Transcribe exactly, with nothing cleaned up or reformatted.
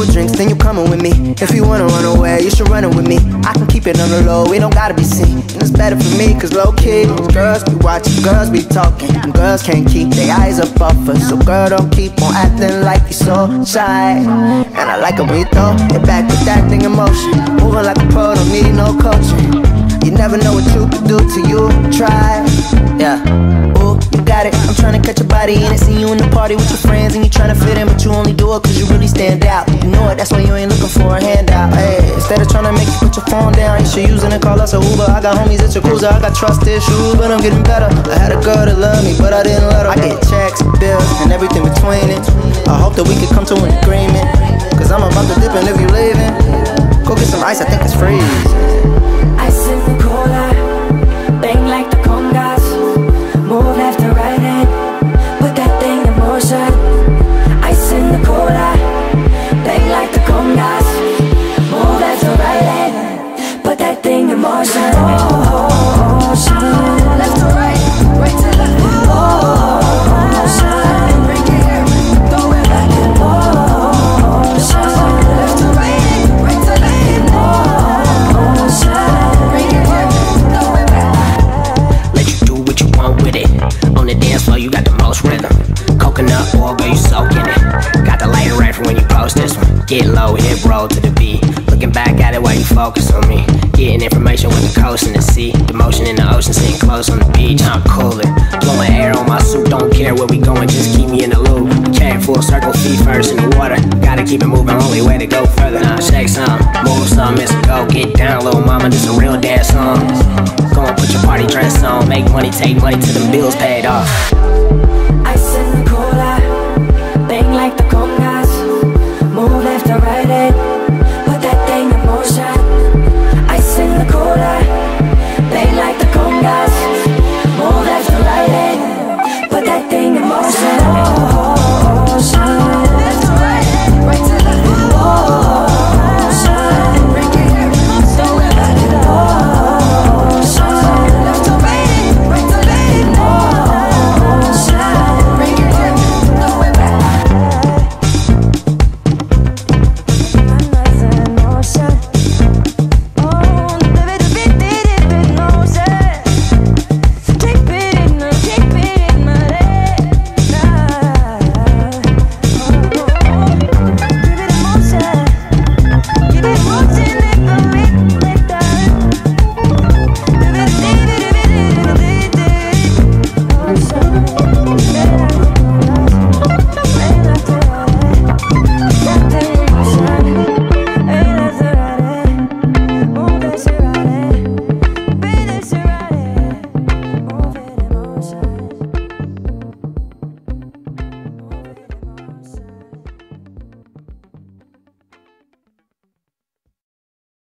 drinks, then you coming with me. If you wanna run away, you should run it with me. I can keep it on the low, we don't gotta be seen. And it's better for me, cause low key, girls be watching, girls be talking, and girls can't keep their eyes up off us. So girl, don't keep on acting like you so shy. And I like it when you throw it back with that thing in motion. Moving like a pro, don't need no coaching. You never know what you can do till you try. Yeah, ooh, you got it. I'm tryna catch your body in it. See you in the party with your friends and you tryna fit in, but you only do it cause you really stand out. You know it, that's why you ain't looking for a handout. Hey, instead of tryna make you put your phone down, you should use it and call us a Uber. I got homies at your cruiser, I got trust issues, but I'm getting better. I had a girl that loved me, but I didn't let her. I get checks, bills, and everything between it. I hope that we could come to an agreement, cause I'm about to dip and if you leaving, go get some ice, I think it's free. Ice in the cola, bang like the congas. Move left to right hand, put that thing in motion. Ice in the cola, bang like the congas. Move left to right hand, put that thing in motion. Oh, motion. Left to right, right to left. Oh, motion. Bring it here, throw it back in motion. Left to right, right to left. Oh, motion. You got the most rhythm. Coconut oil, girl, you soak in it. Got the light right from when you post this one. Get low, hip roll to the beat. Looking back at it while you focus on me. Getting information with the coast and the sea. The motion in the ocean, sitting close on the beach. I'm coolin', blowing air on my suit. Don't care where we going, just keep me in the loop. Carry full circle, feet first in the water. Gotta keep it moving, only way to go further. Now shake some, move some, it's a go. Get down, little mama, this a real dance song. Go and put your party dress on. Make money, take money till the bills paid off.